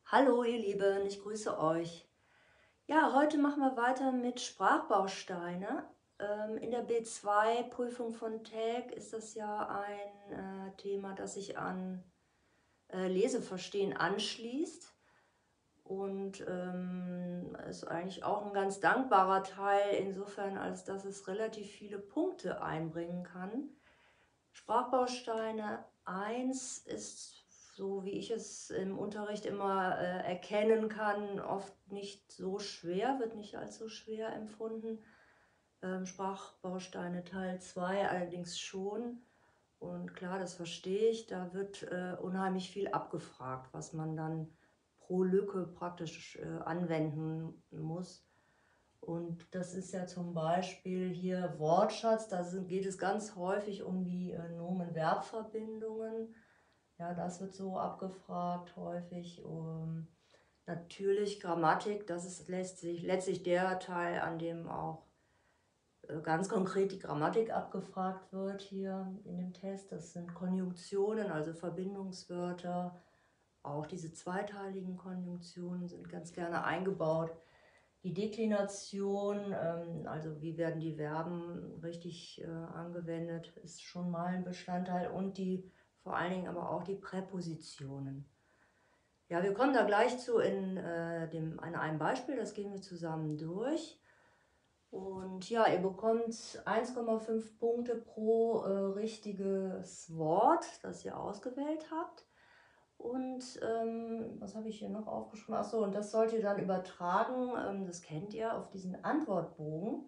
Hallo ihr Lieben, ich grüße euch. Ja, heute machen wir weiter mit Sprachbausteine. In der B2-Prüfung von TEG ist das ja ein Thema, das sich an Leseverstehen anschließt und ist eigentlich auch ein ganz dankbarer Teil insofern, als dass es relativ viele Punkte einbringen kann. Sprachbausteine 1 ist, so wie ich es im Unterricht immer erkennen kann, oft nicht so schwer, wird nicht als so schwer empfunden. Sprachbausteine Teil 2 allerdings schon. Und klar, das verstehe ich, da wird unheimlich viel abgefragt, was man dann pro Lücke praktisch anwenden muss. Und das ist ja zum Beispiel hier Wortschatz, geht es ganz häufig um die Nomen-Verb-Verbindungen. Ja, das wird so abgefragt häufig. Natürlich Grammatik, das ist letztlich der Teil, an dem auch ganz konkret die Grammatik abgefragt wird hier in dem Test. Das sind Konjunktionen, also Verbindungswörter. Auch diese zweiteiligen Konjunktionen sind ganz gerne eingebaut. Die Deklination, also wie werden die Verben richtig angewendet, ist schon mal ein Bestandteil und vor allen Dingen aber auch die Präpositionen. Ja, wir kommen da gleich zu an einem Beispiel, das gehen wir zusammen durch. Und ja, ihr bekommt 1,5 Punkte pro richtiges Wort, das ihr ausgewählt habt. Und was habe ich hier noch aufgeschrieben? Achso, und das sollt ihr dann übertragen, das kennt ihr, auf diesen Antwortbogen.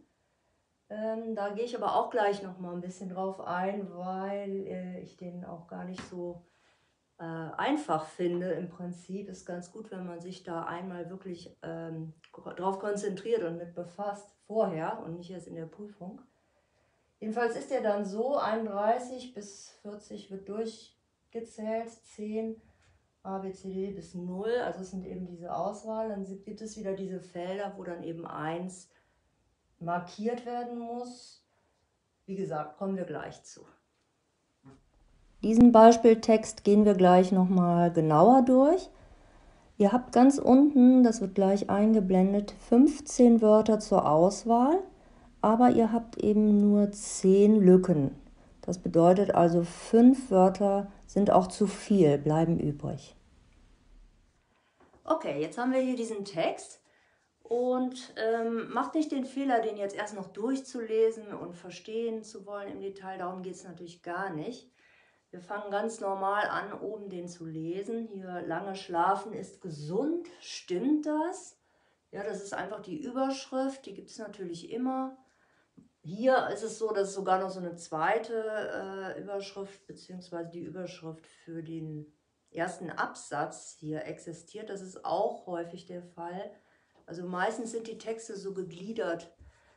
Da gehe ich aber auch gleich noch mal ein bisschen drauf ein, weil ich den auch gar nicht so einfach finde. Im Prinzip ist ganz gut, wenn man sich da einmal wirklich drauf konzentriert und mit befasst vorher und nicht erst in der Prüfung. Jedenfalls ist der dann so, 31 bis 40 wird durchgezählt, 10 A, B, C, D bis 0, also es sind eben diese Auswahl. Dann gibt es wieder diese Felder, wo dann eben 1 markiert werden muss. Wie gesagt, kommen wir gleich zu. Diesen Beispieltext gehen wir gleich nochmal genauer durch. Ihr habt ganz unten, das wird gleich eingeblendet, 15 Wörter zur Auswahl, aber ihr habt eben nur 10 Lücken. Das bedeutet also, 5 Wörter sind auch zu viel, bleiben übrig. Okay, jetzt haben wir hier diesen Text und macht nicht den Fehler, den jetzt erst noch durchzulesen und verstehen zu wollen im Detail. Darum geht es natürlich gar nicht. Wir fangen ganz normal an, oben den zu lesen. Hier, lange schlafen ist gesund. Stimmt das? Ja, das ist einfach die Überschrift. Die gibt es natürlich immer. Hier ist es so, dass sogar noch so eine zweite Überschrift, beziehungsweise die Überschrift für den ersten Absatz hier existiert. Das ist auch häufig der Fall. Also meistens sind die Texte so gegliedert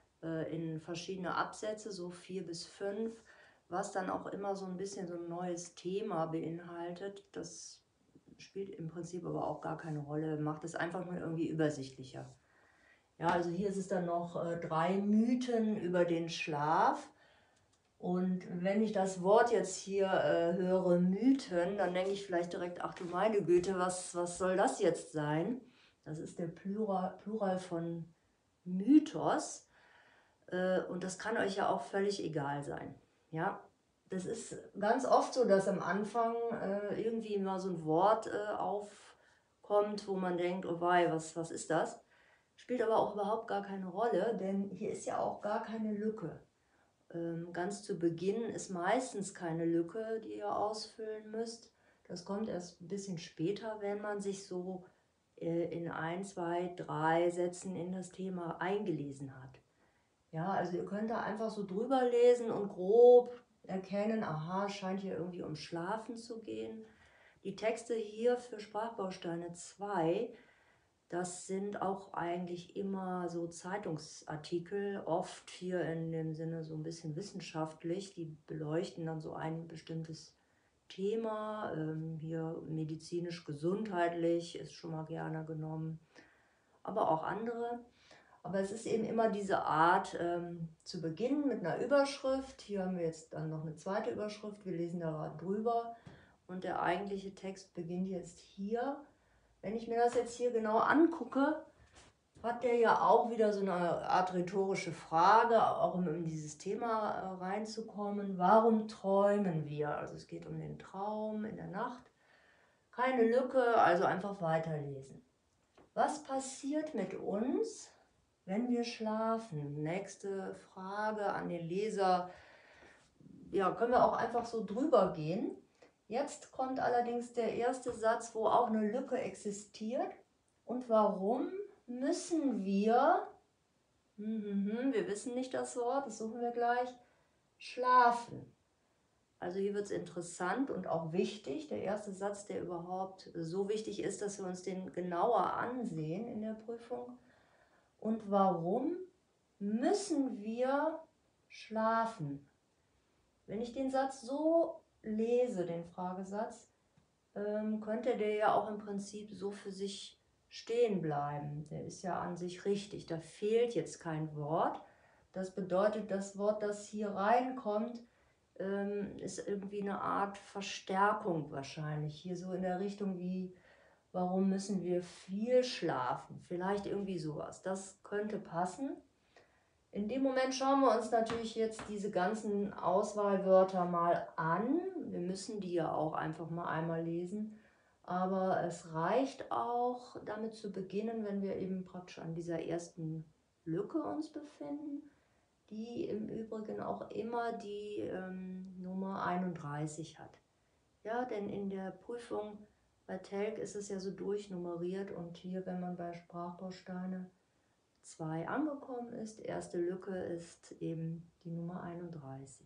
in verschiedene Absätze, so 4 bis 5, was dann auch immer so ein bisschen so ein neues Thema beinhaltet. Das spielt im Prinzip aber auch gar keine Rolle, macht es einfach nur irgendwie übersichtlicher. Ja, also hier ist es dann noch 3 Mythen über den Schlaf. Und wenn ich das Wort jetzt hier höre, Mythen, dann denke ich vielleicht direkt, ach du meine Güte, was soll das jetzt sein? Das ist der Plural von Mythos. Und das kann euch ja auch völlig egal sein. Ja, das ist ganz oft so, dass am Anfang irgendwie mal so ein Wort aufkommt, wo man denkt, oh wei, was ist das? Spielt aber auch überhaupt gar keine Rolle, denn hier ist ja auch gar keine Lücke. Ganz zu Beginn ist meistens keine Lücke, die ihr ausfüllen müsst. Das kommt erst ein bisschen später, wenn man sich so in 1, 2, 3 Sätzen in das Thema eingelesen hat. Ja, also ihr könnt da einfach so drüber lesen und grob erkennen, aha, scheint hier irgendwie um Schlafen zu gehen. Die Texte hier für Sprachbausteine 2, das sind auch eigentlich immer so Zeitungsartikel, oft hier in dem Sinne so ein bisschen wissenschaftlich. Die beleuchten dann so ein bestimmtes Thema, hier medizinisch-gesundheitlich ist schon mal gerne genommen, aber auch andere. Aber es ist eben immer diese Art, zu beginnen mit einer Überschrift. Hier haben wir jetzt dann noch eine zweite Überschrift, wir lesen da drüber und der eigentliche Text beginnt jetzt hier. wenn ich mir das jetzt hier genau angucke, hat der ja auch wieder so eine Art rhetorische Frage, auch um in dieses Thema reinzukommen. Warum träumen wir? Also es geht um den Traum in der Nacht. Keine Lücke, also einfach weiterlesen. Was passiert mit uns, wenn wir schlafen? Nächste Frage an den Leser. Ja, können wir auch einfach so drüber gehen. Jetzt kommt allerdings der erste Satz, wo auch eine Lücke existiert. Und warum müssen wir, wir wissen nicht das Wort, das suchen wir gleich, schlafen? Also hier wird es interessant und auch wichtig. Der erste Satz, der überhaupt so wichtig ist, dass wir uns den genauer ansehen in der Prüfung. Und warum müssen wir schlafen? Wenn ich den Satz so lese, den Fragesatz, könnte der ja auch im Prinzip so für sich stehen bleiben. Der ist ja an sich richtig. Da fehlt jetzt kein Wort. Das bedeutet, das Wort, das hier reinkommt, ist irgendwie eine Art Verstärkung wahrscheinlich. Hier so in der Richtung wie, warum müssen wir viel schlafen? Vielleicht irgendwie sowas. Das könnte passen. In dem Moment schauen wir uns natürlich jetzt diese ganzen Auswahlwörter mal an. Wir müssen die ja auch einfach mal einmal lesen. Aber es reicht auch, damit zu beginnen, wenn wir eben praktisch an dieser ersten Lücke uns befinden, die im Übrigen auch immer die Nummer 31 hat. Ja, denn in der Prüfung bei Telg ist es ja so durchnummeriert und hier, wenn man bei Sprachbausteine 2 angekommen ist, erste Lücke ist eben die Nummer 31.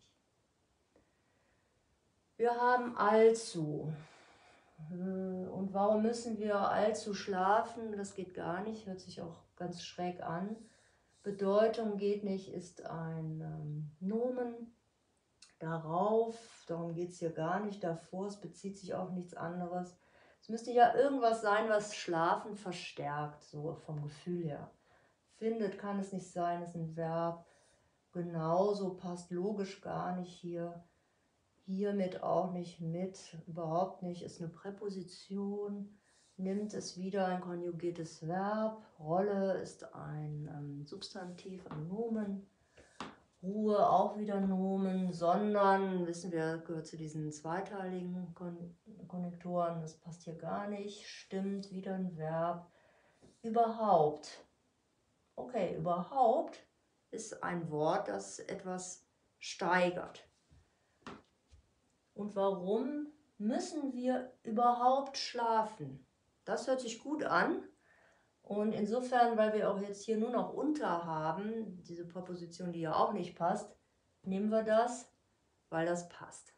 Wir haben allzu. Und warum müssen wir allzu schlafen? Das geht gar nicht, hört sich auch ganz schräg an. Bedeutung geht nicht, ist ein Nomen. Darauf, darum geht es hier gar nicht, davor, es bezieht sich auf nichts anderes. Es müsste ja irgendwas sein, was Schlafen verstärkt, so vom Gefühl her. Findet kann es nicht sein, ist ein Verb. Genauso passt logisch gar nicht hier. Hiermit auch nicht mit, überhaupt nicht, ist eine Präposition. Nimmt es wieder ein konjugiertes Verb. Rolle ist ein Substantiv, ein Nomen. Ruhe auch wieder Nomen, sondern, wissen wir, gehört zu diesen zweiteiligen Konnektoren, das passt hier gar nicht. Stimmt, wieder ein Verb. Überhaupt. Okay, überhaupt ist ein Wort, das etwas steigert. Und warum müssen wir überhaupt schlafen? Das hört sich gut an. Und insofern, weil wir auch jetzt hier nur noch unter haben, diese Präposition, die ja auch nicht passt, nehmen wir das, weil das passt.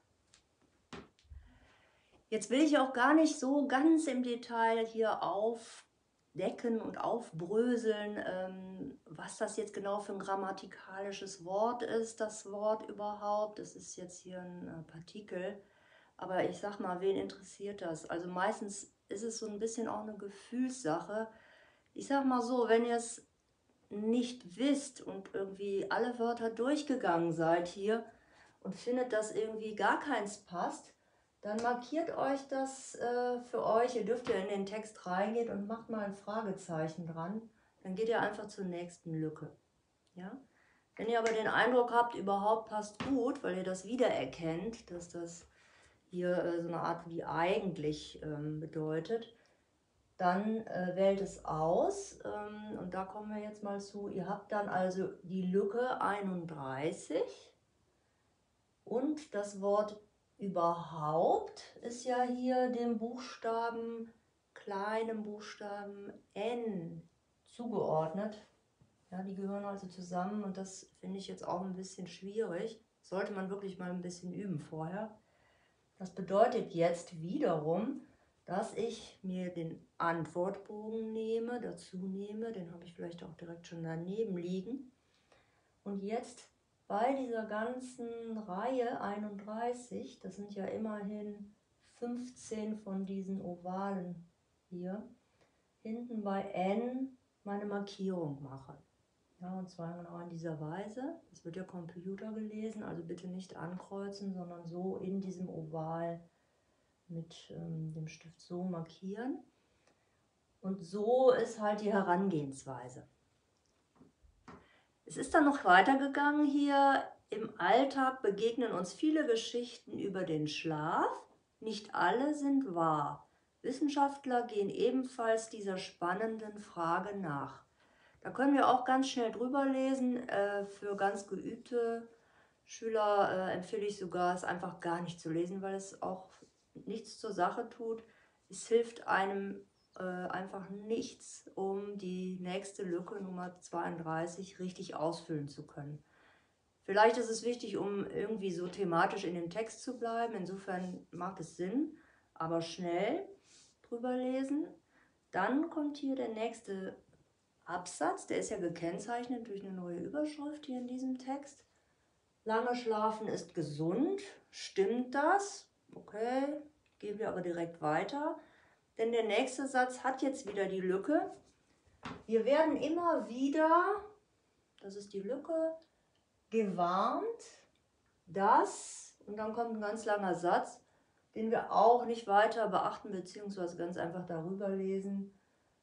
Jetzt will ich auch gar nicht so ganz im Detail hier aufdecken und aufbröseln, was das jetzt genau für ein grammatikalisches Wort ist, das Wort überhaupt. Das ist jetzt hier ein Partikel. Aber ich sag mal, wen interessiert das? Also meistens ist es so ein bisschen auch eine Gefühlssache. Ich sag mal so, wenn ihr es nicht wisst und irgendwie alle Wörter durchgegangen seid hier und findet, dass irgendwie gar keins passt, dann markiert euch das für euch. Ihr dürft ja in den Text reingehen und macht mal ein Fragezeichen dran. Dann geht ihr einfach zur nächsten Lücke. Ja? Wenn ihr aber den Eindruck habt, überhaupt passt gut, weil ihr das wiedererkennt, dass das hier so eine Art wie eigentlich bedeutet, dann wählt es aus und da kommen wir jetzt mal zu. Ihr habt dann also die Lücke 31 und das Wort überhaupt ist ja hier dem Buchstaben, kleinen Buchstaben N zugeordnet. Ja, die gehören also zusammen und das finde ich jetzt auch ein bisschen schwierig. Sollte man wirklich mal ein bisschen üben vorher. Das bedeutet jetzt wiederum, dass ich mir den Antwortbogen dazu nehme, den habe ich vielleicht auch direkt schon daneben liegen. Und jetzt bei dieser ganzen Reihe 31, das sind ja immerhin 15 von diesen Ovalen hier, hinten bei N meine Markierung mache. Ja, und zwar genau in dieser Weise. Das wird ja Computer gelesen, also bitte nicht ankreuzen, sondern so in diesem Oval mit dem Stift so markieren. Und so ist halt die Herangehensweise. Es ist dann noch weitergegangen hier. Im Alltag begegnen uns viele Geschichten über den Schlaf. Nicht alle sind wahr. Wissenschaftler gehen ebenfalls dieser spannenden Frage nach. Da können wir auch ganz schnell drüber lesen. Für ganz geübte Schüler empfehle ich sogar, es einfach gar nicht zu lesen, weil es auch nichts zur Sache tut. Es hilft einem einfach nichts, um die nächste Lücke Nummer 32 richtig ausfüllen zu können. Vielleicht ist es wichtig, um irgendwie so thematisch in dem Text zu bleiben. Insofern macht es Sinn, aber schnell drüber lesen. Dann kommt hier der nächste Absatz, der ist ja gekennzeichnet durch eine neue Überschrift hier in diesem Text. Lange schlafen ist gesund. Stimmt das? Okay, gehen wir aber direkt weiter. Denn der nächste Satz hat jetzt wieder die Lücke. Wir werden immer wieder, das ist die Lücke, gewarnt, dass, und dann kommt ein ganz langer Satz, den wir auch nicht weiter beachten bzw. ganz einfach darüber lesen,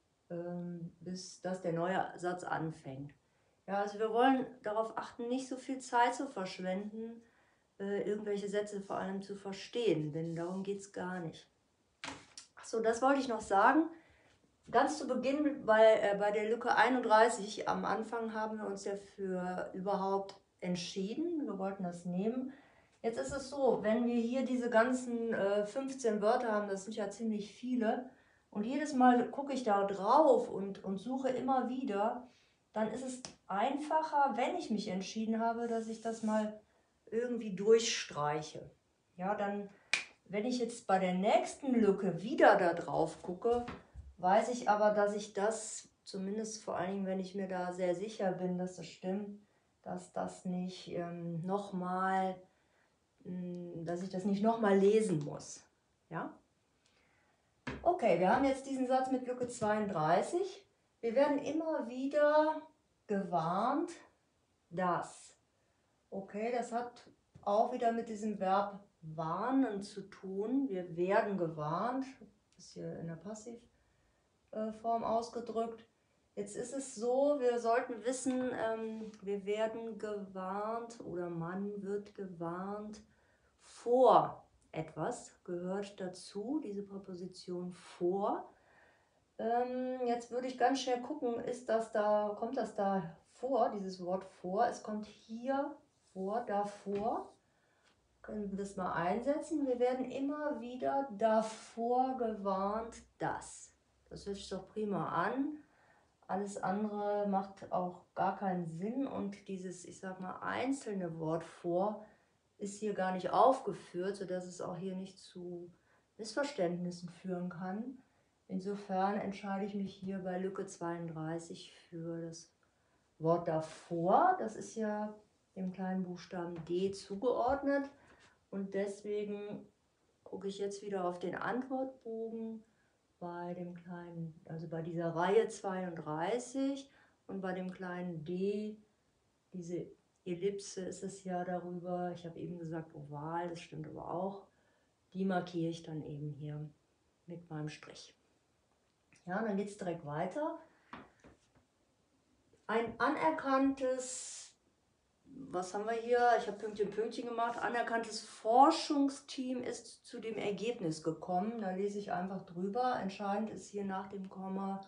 bis dass der neue Satz anfängt. Ja, also wir wollen darauf achten, nicht so viel Zeit zu verschwenden, irgendwelche Sätze vor allem zu verstehen, denn darum geht es gar nicht. Achso, das wollte ich noch sagen. Ganz zu Beginn bei der Lücke 31, am Anfang haben wir uns ja für überhaupt entschieden. Wir wollten das nehmen. Jetzt ist es so, wenn wir hier diese ganzen 15 Wörter haben, das sind ja ziemlich viele, und jedes Mal gucke ich da drauf und suche immer wieder, dann ist es einfacher, wenn ich mich entschieden habe, dass ich das mal irgendwie durchstreiche. Ja, dann, wenn ich jetzt bei der nächsten Lücke wieder da drauf gucke, weiß ich aber, dass ich das, zumindest vor allen Dingen, wenn ich mir da sehr sicher bin, dass das stimmt, dass das nicht dass ich das nicht nochmal lesen muss. Ja? Okay, wir haben jetzt diesen Satz mit Lücke 32. Wir werden immer wieder gewarnt, dass. Okay, das hat auch wieder mit diesem Verb warnen zu tun. Wir werden gewarnt, ist hier in der Passivform ausgedrückt. Jetzt ist es so, wir sollten wissen, wir werden gewarnt oder man wird gewarnt vor etwas, gehört dazu, diese Präposition vor. Jetzt würde ich ganz schnell gucken, kommt das da vor, dieses Wort vor? Es kommt hier vor, davor. Können wir das mal einsetzen? Wir werden immer wieder davor gewarnt, dass. Das hört sich doch prima an. Alles andere macht auch gar keinen Sinn und dieses, ich sag mal, einzelne Wort vor ist hier gar nicht aufgeführt, sodass es auch hier nicht zu Missverständnissen führen kann. Insofern entscheide ich mich hier bei Lücke 32 für das Wort davor. Das ist ja dem kleinen Buchstaben D zugeordnet und deswegen gucke ich jetzt wieder auf den Antwortbogen bei dem kleinen, also bei dieser Reihe 32 und bei dem kleinen D, diese Ellipse ist es ja darüber, ich habe eben gesagt oval, das stimmt aber auch, die markiere ich dann eben hier mit meinem Strich. Ja, dann geht es direkt weiter. Ein anerkanntes, was haben wir hier? Ich habe Pünktchen, Pünktchen gemacht. Anerkanntes Forschungsteam ist zu dem Ergebnis gekommen. Da lese ich einfach drüber. Entscheidend ist hier nach dem Komma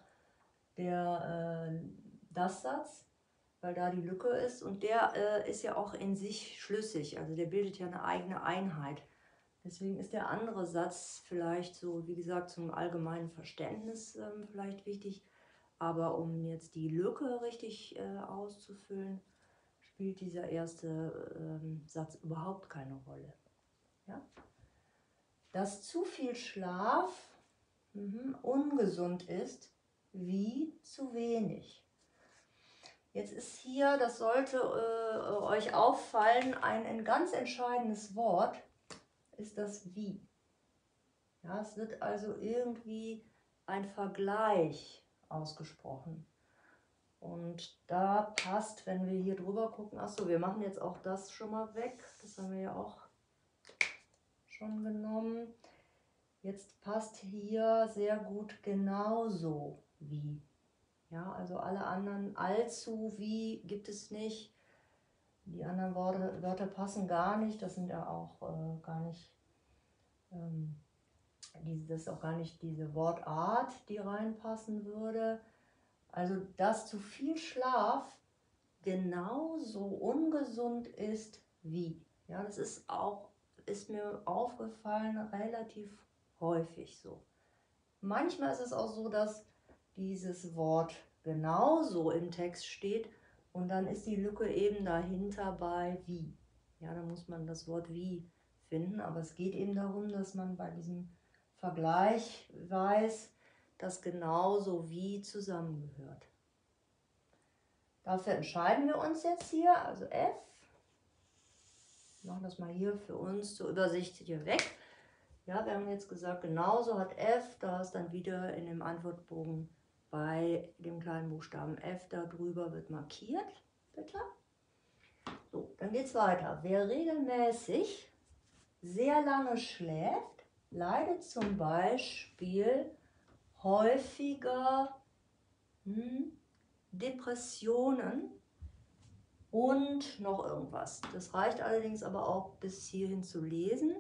das Satz, weil da die Lücke ist. Und der ist ja auch in sich schlüssig. Also der bildet ja eine eigene Einheit. Deswegen ist der andere Satz vielleicht so, wie gesagt, zum allgemeinen Verständnis vielleicht wichtig. Aber um jetzt die Lücke richtig auszufüllen, spielt dieser erste Satz überhaupt keine Rolle. Ja? Dass zu viel Schlaf ungesund ist, wie zu wenig. Jetzt ist hier, das sollte euch auffallen, ein ganz entscheidendes Wort ist das wie. Ja, es wird also irgendwie ein Vergleich ausgesprochen. Und da passt, wenn wir hier drüber gucken, achso, wir machen jetzt auch das schon mal weg, das haben wir ja auch schon genommen. Jetzt passt hier sehr gut genauso wie. Ja, also alle anderen allzu wie gibt es nicht. Die anderen Wörter passen gar nicht. Das sind ja auch gar nicht, das ist auch gar nicht diese Wortart, die reinpassen würde. Also, dass zu viel Schlaf genauso ungesund ist wie. Ja, das ist mir aufgefallen, relativ häufig so. Manchmal ist es auch so, dass dieses Wort genauso im Text steht und dann ist die Lücke eben dahinter bei wie. Ja, da muss man das Wort wie finden, aber es geht eben darum, dass man bei diesem Vergleich weiß, dass genauso wie zusammengehört. Dafür entscheiden wir uns jetzt hier, also F. Wir machen das mal hier für uns zur Übersicht hier weg. Ja, wir haben jetzt gesagt, genauso hat F, da ist dann wieder in dem Antwortbogen bei dem kleinen Buchstaben F darüber wird markiert, bitte. So, dann geht es weiter. Wer regelmäßig sehr lange schläft, leidet zum Beispiel häufiger Depressionen und noch irgendwas. Das reicht allerdings aber auch bis hierhin zu lesen.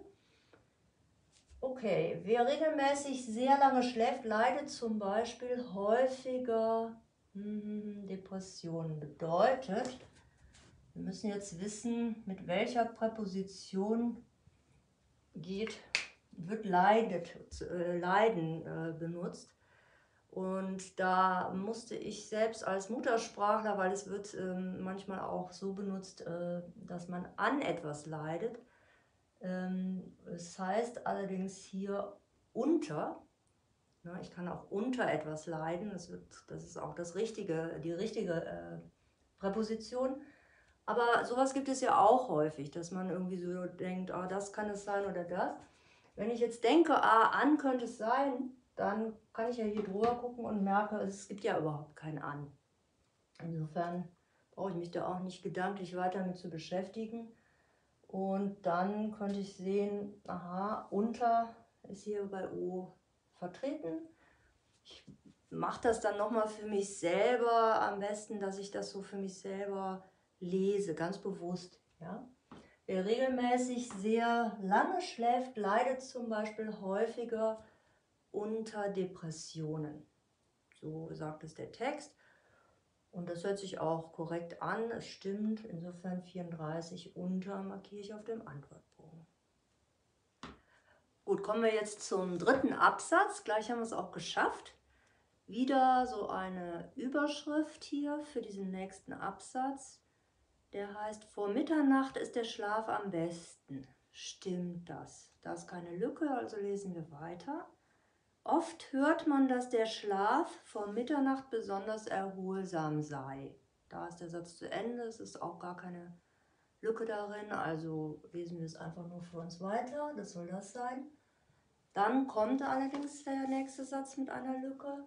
Okay, wer regelmäßig sehr lange schläft, leidet zum Beispiel häufiger Depressionen. Bedeutet, wir müssen jetzt wissen, mit welcher Präposition wird leiden benutzt. Und da musste ich selbst als Muttersprachler, weil es wird manchmal auch so benutzt, dass man an etwas leidet. Es heißt allerdings hier unter. Ich kann auch unter etwas leiden. Das ist auch die richtige Präposition. Aber sowas gibt es ja auch häufig, dass man irgendwie so denkt, das kann es sein oder das. Wenn ich jetzt denke, an könnte es sein, dann kann ich ja hier drüber gucken und merke, es gibt ja überhaupt kein an. Insofern brauche ich mich da auch nicht gedanklich weiter mit zu beschäftigen. Und dann könnte ich sehen, aha, unter ist hier bei O vertreten. Ich mache das dann nochmal für mich selber, am besten, dass ich das so für mich selber lese, ganz bewusst. Ja? Wer regelmäßig sehr lange schläft, leidet zum Beispiel häufiger unter Depressionen. So sagt es der Text. Und das hört sich auch korrekt an, es stimmt, insofern 34 unter markiere ich auf dem Antwortbogen. Gut, kommen wir jetzt zum dritten Absatz, gleich haben wir es auch geschafft. Wieder so eine Überschrift hier für diesen nächsten Absatz, der heißt, vor Mitternacht ist der Schlaf am besten. Stimmt das? Da ist keine Lücke, also lesen wir weiter. Oft hört man, dass der Schlaf vor Mitternacht besonders erholsam sei. Da ist der Satz zu Ende, es ist auch gar keine Lücke darin, also lesen wir es einfach nur für uns weiter, das soll das sein. Dann kommt allerdings der nächste Satz mit einer Lücke.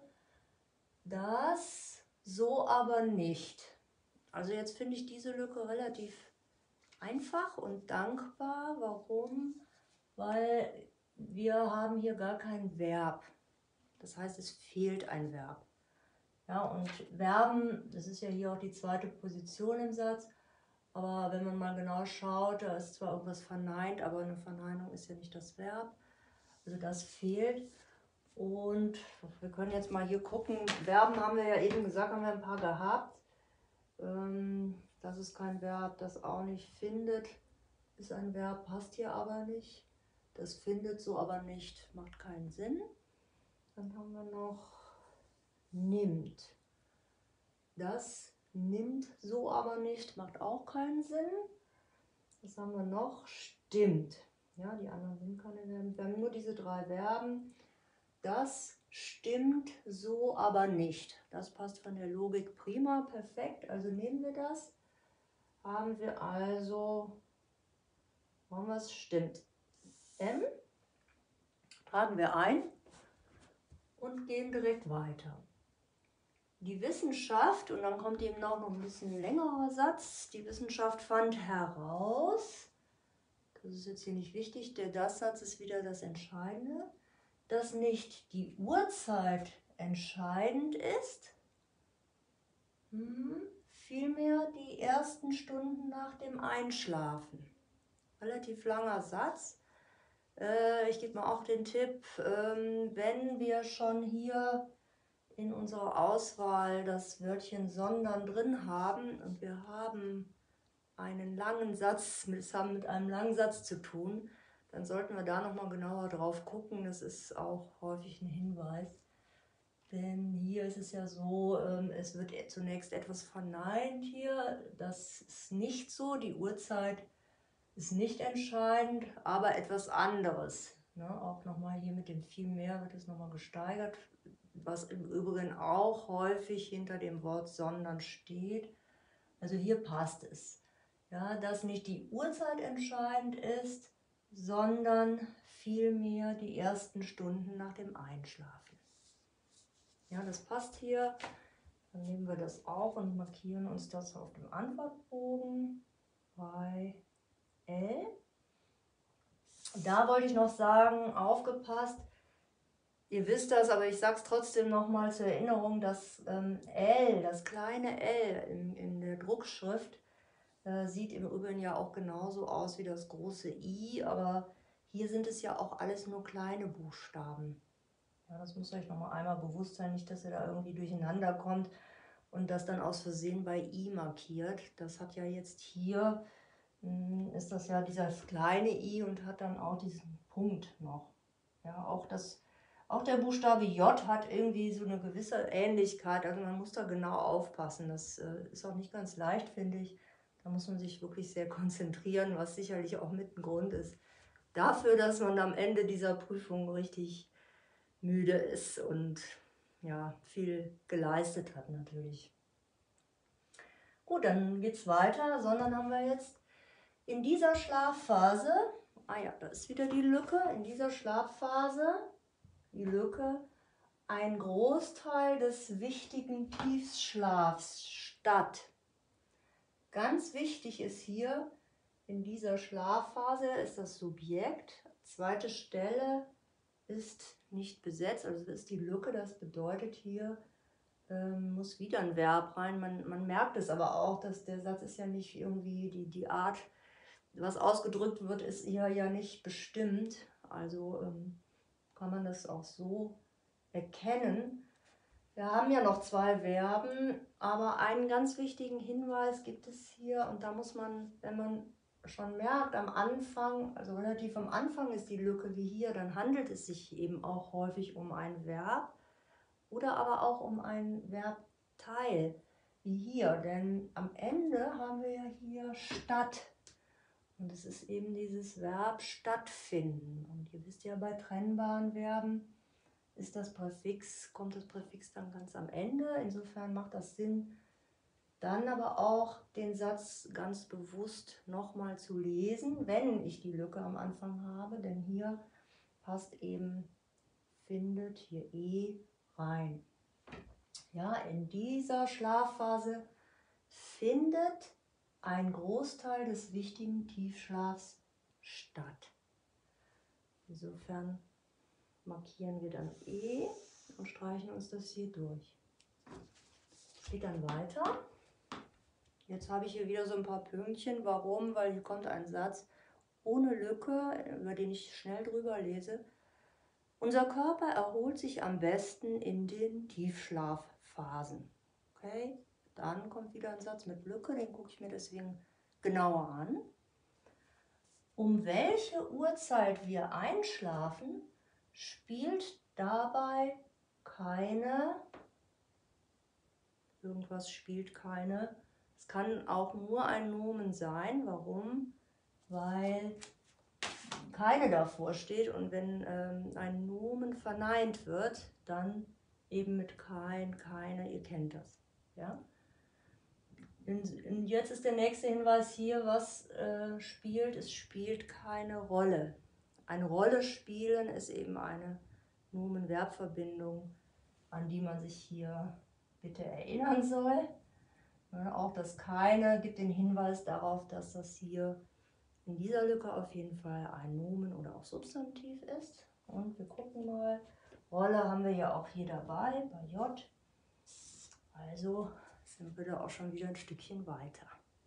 Das so aber nicht. Also jetzt finde ich diese Lücke relativ einfach und dankbar. Warum? Weil wir haben hier gar kein Verb. Das heißt, es fehlt ein Verb. Ja, und Verben, das ist ja hier auch die zweite Position im Satz, aber wenn man mal genau schaut, da ist zwar irgendwas verneint, aber eine Verneinung ist ja nicht das Verb. Also das fehlt. Und wir können jetzt mal hier gucken. Verben haben wir ja eben gesagt, haben wir ein paar gehabt. Das ist kein Verb, das auch nicht findet, ist ein Verb, passt hier aber nicht. Das findet so aber nicht, macht keinen Sinn. Dann haben wir noch nimmt. Das nimmt so aber nicht, macht auch keinen Sinn. Was haben wir noch? Stimmt. Ja, die anderen sind keine Verben. Wir haben nur diese drei Verben. Das stimmt so aber nicht. Das passt von der Logik prima, perfekt. Also nehmen wir das. Haben wir also, machen wir es, stimmt. M tragen wir ein und gehen direkt weiter. Die Wissenschaft, und dann kommt eben noch ein bisschen längerer Satz, die Wissenschaft fand heraus, das ist jetzt hier nicht wichtig, der Das-Satz ist wieder das Entscheidende. dass nicht die Uhrzeit entscheidend ist, vielmehr die ersten Stunden nach dem Einschlafen. Relativ langer Satz. Ich gebe mal auch den Tipp, wenn wir schon hier in unserer Auswahl das Wörtchen sondern drin haben und wir haben einen langen Satz, es haben mit einem langen Satz zu tun, dann sollten wir da nochmal genauer drauf gucken. Das ist auch häufig ein Hinweis. Denn hier ist es ja so, es wird zunächst etwas verneint hier. Das ist nicht so, die Uhrzeit ist nicht entscheidend, aber etwas anderes. Ne? Auch nochmal hier mit dem viel mehr wird es nochmal gesteigert, was im Übrigen auch häufig hinter dem Wort sondern steht. Also hier passt es. Ja, dass nicht die Uhrzeit entscheidend ist, sondern vielmehr die ersten Stunden nach dem Einschlafen. Ja, das passt hier. Dann nehmen wir das auch und markieren uns das auf dem Antwortbogen bei L. Da wollte ich noch sagen, aufgepasst, ihr wisst das, aber ich sage es trotzdem nochmal zur Erinnerung, dass L, das kleine L in der Druckschrift, sieht im Übrigen ja auch genauso aus wie das große I, aber hier sind es ja auch alles nur kleine Buchstaben. Ja, das muss euch nochmal einmal bewusst sein, nicht, dass ihr da irgendwie durcheinander kommt und das dann aus Versehen bei I markiert. Das hat ja jetzt hier, ist das ja dieses kleine I und hat dann auch diesen Punkt noch. Ja, auch der Buchstabe J hat irgendwie so eine gewisse Ähnlichkeit, also man muss da genau aufpassen. Das ist auch nicht ganz leicht, finde ich. Da muss man sich wirklich sehr konzentrieren, was sicherlich auch mit ein Grund ist dafür, dass man am Ende dieser Prüfung richtig müde ist und ja, viel geleistet hat natürlich. Gut, dann geht es weiter, sondern haben wir jetzt in dieser Schlafphase, ja, da ist wieder die Lücke, in dieser Schlafphase, die Lücke, ein Großteil des wichtigen Tiefschlafs statt. Ganz wichtig ist hier, in dieser Schlafphase ist das Subjekt, zweite Stelle ist nicht besetzt, also das ist die Lücke, das bedeutet hier muss wieder ein Verb rein. Man merkt es aber auch, dass der Satz ist ja nicht irgendwie, die Art, was ausgedrückt wird, ist hier ja nicht bestimmt, also kann man das auch so erkennen. Wir haben ja noch zwei Verben, aber einen ganz wichtigen Hinweis gibt es hier und da muss man, wenn man schon merkt, am Anfang, also relativ am Anfang ist die Lücke wie hier, dann handelt es sich eben auch häufig um ein Verb oder aber auch um ein Verbteil wie hier, denn am Ende haben wir ja hier statt und es ist eben dieses Verb stattfinden und ihr wisst ja bei trennbaren Verben, kommt das Präfix dann ganz am Ende. Insofern macht das Sinn, dann aber auch den Satz ganz bewusst nochmal zu lesen, wenn ich die Lücke am Anfang habe, denn hier passt eben findet hier rein. Ja, in dieser Schlafphase findet ein Großteil des wichtigen Tiefschlafs statt. Insofern markieren wir dann und streichen uns das hier durch. Geht dann weiter. Jetzt habe ich hier wieder so ein paar Pünktchen. Warum? Weil hier kommt ein Satz ohne Lücke, über den ich schnell drüber lese. Unser Körper erholt sich am besten in den Tiefschlafphasen. Okay, dann kommt wieder ein Satz mit Lücke, den gucke ich mir deswegen genauer an. Um welche Uhrzeit wir einschlafen, spielt dabei irgendwas spielt keine. Es kann auch nur ein Nomen sein. Warum? Weil keine davor steht und wenn ein Nomen verneint wird, dann eben mit kein, keine, ihr kennt das. Ja? Und jetzt ist der nächste Hinweis hier, was spielt. Es spielt keine Rolle. Eine Rolle spielen ist eben eine Nomen-Verb-Verbindung, an die man sich hier bitte erinnern soll. Ja, auch das keine gibt den Hinweis darauf, dass das hier in dieser Lücke auf jeden Fall ein Nomen oder auch Substantiv ist. Und wir gucken mal. Rolle haben wir ja auch hier dabei, bei J. Also sind wir da auch schon wieder ein Stückchen weiter.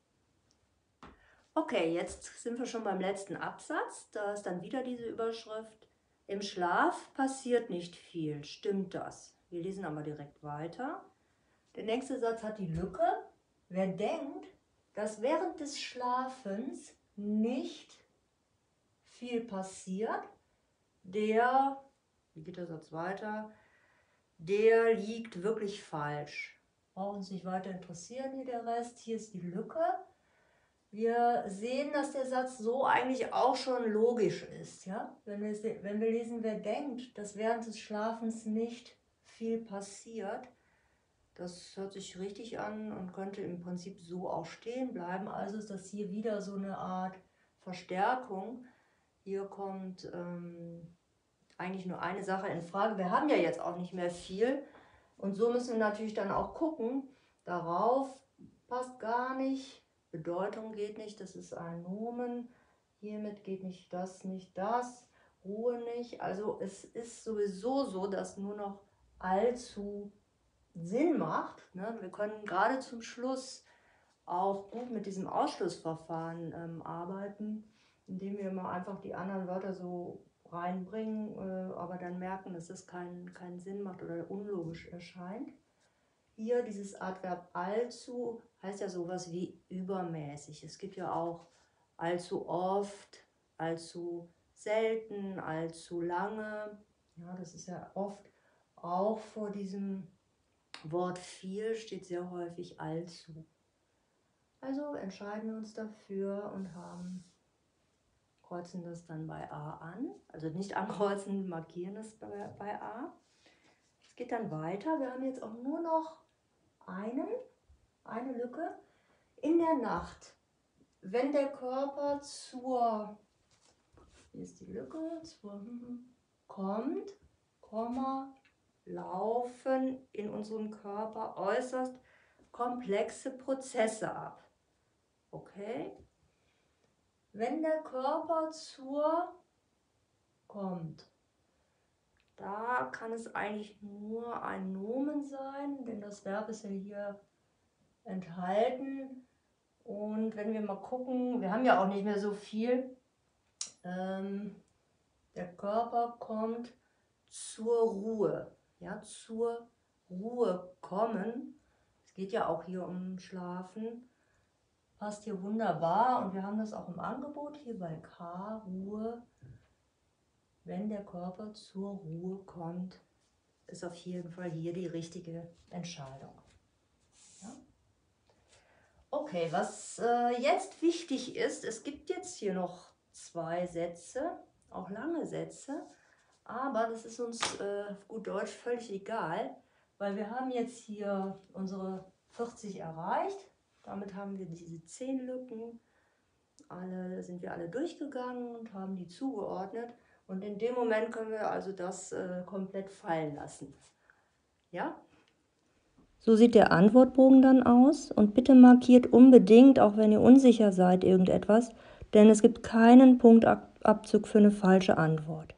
Okay, jetzt sind wir schon beim letzten Absatz. Da ist dann wieder diese Überschrift. Im Schlaf passiert nicht viel. Stimmt das? Wir lesen aber direkt weiter. Der nächste Satz hat die Lücke. Wer denkt, dass während des Schlafens nicht viel passiert, der, wie geht der Satz weiter, der liegt wirklich falsch. Braucht uns nicht weiter interessieren hier der Rest. Hier ist die Lücke. Wir sehen, dass der Satz so eigentlich auch schon logisch ist. Ja? Wenn wir lesen, wer denkt, dass während des Schlafens nicht viel passiert, das hört sich richtig an und könnte im Prinzip so auch stehen bleiben. Also ist das hier wieder so eine Art Verstärkung. Hier kommt eigentlich nur eine Sache in Frage. Wir haben ja jetzt auch nicht mehr viel und so müssen wir natürlich dann auch gucken. Darauf passt gar nicht. Bedeutung geht nicht, das ist ein Nomen. Hiermit geht nicht das, Ruhe nicht. Also es ist sowieso so, dass nur noch allzu Sinn macht. Ne? Wir können gerade zum Schluss auch gut mit diesem Ausschlussverfahren arbeiten, indem wir mal einfach die anderen Wörter so reinbringen, aber dann merken, dass das keinen Sinn macht oder unlogisch erscheint. Hier dieses Adverb allzu heißt ja sowas wie übermäßig. Es gibt ja auch allzu oft, allzu selten, allzu lange. Ja, das ist ja oft auch vor diesem Wort viel steht sehr häufig allzu. Also entscheiden wir uns dafür und kreuzen das dann bei A an. Also nicht ankreuzen, markieren es bei A. Es geht dann weiter. Wir haben jetzt auch nur noch eine Lücke. In der Nacht, wenn der Körper hier ist die Lücke, kommt, laufen in unserem Körper äußerst komplexe Prozesse ab. Okay? Wenn der Körper kommt, da kann es eigentlich nur ein Nomen sein, denn das Verb ist ja hier enthalten. Und wenn wir mal gucken, wir haben ja auch nicht mehr so viel. Der Körper kommt zur Ruhe. Ja, zur Ruhe kommen. Es geht ja auch hier um Schlafen. Passt hier wunderbar und wir haben das auch im Angebot hier bei K, Ruhe. Wenn der Körper zur Ruhe kommt, ist auf jeden Fall hier die richtige Entscheidung. Ja? Okay, was jetzt wichtig ist, es gibt jetzt hier noch 2 Sätze, auch lange Sätze, aber das ist uns auf gut Deutsch völlig egal, weil wir haben jetzt hier unsere 40 erreicht. Damit haben wir diese 10 Lücken, sind wir alle durchgegangen und haben die zugeordnet. Und in dem Moment können wir also das komplett fallen lassen. Ja? So sieht der Antwortbogen dann aus. Und bitte markiert unbedingt, auch wenn ihr unsicher seid, irgendetwas, denn es gibt keinen Punktabzug für eine falsche Antwort.